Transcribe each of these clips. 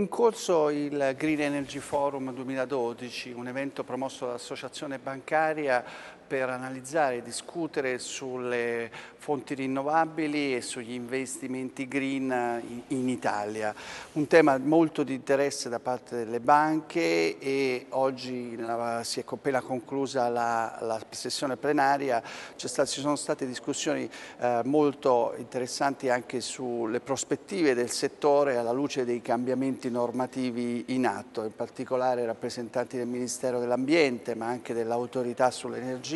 in corso il Green Energy Forum 2012, un evento promosso dall'Associazione Bancaria per analizzare e discutere sulle fonti rinnovabili e sugli investimenti green in Italia. Un tema molto di interesse da parte delle banche e oggi si è appena conclusa la sessione plenaria, ci sono state discussioni molto interessanti anche sulle prospettive del settore alla luce dei cambiamenti normativi in atto, in particolare rappresentanti del Ministero dell'Ambiente ma anche dell'Autorità sull'Energia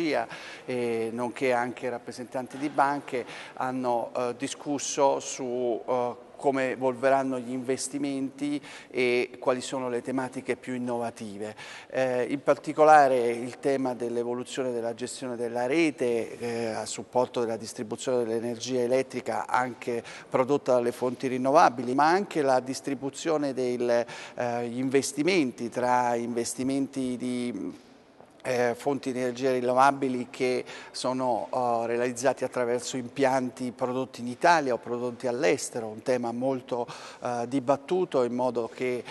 nonché anche rappresentanti di banche hanno discusso su come evolveranno gli investimenti e quali sono le tematiche più innovative. In particolare il tema dell'evoluzione della gestione della rete a supporto della distribuzione dell'energia elettrica anche prodotta dalle fonti rinnovabili, ma anche la distribuzione degli investimenti tra investimenti di fonti di energia rinnovabili che sono realizzati attraverso impianti prodotti in Italia o prodotti all'estero, un tema molto dibattuto in modo che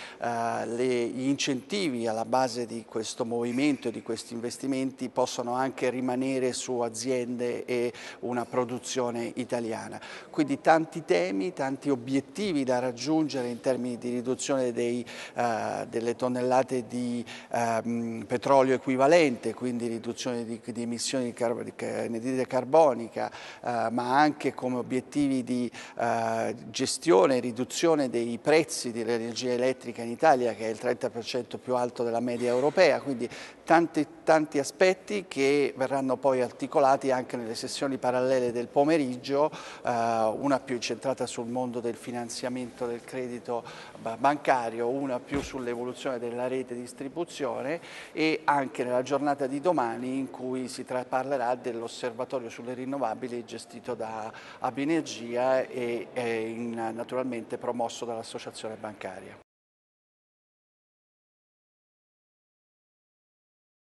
gli incentivi alla base di questo movimento e di questi investimenti possano anche rimanere su aziende e una produzione italiana. Quindi tanti temi, tanti obiettivi da raggiungere in termini di riduzione delle tonnellate di petrolio equivalente, quindi riduzione di emissioni di anidride carbonica, ma anche come obiettivi di gestione e riduzione dei prezzi dell'energia elettrica in Italia, che è il 30% più alto della media europea, quindi tanti aspetti che verranno poi articolati anche nelle sessioni parallele del pomeriggio, una più incentrata sul mondo del finanziamento del credito bancario, una più sull'evoluzione della rete di distribuzione e anche nella giornata di domani in cui si parlerà dell'osservatorio sulle rinnovabili gestito da Abinergia e naturalmente promosso dall'Associazione Bancaria.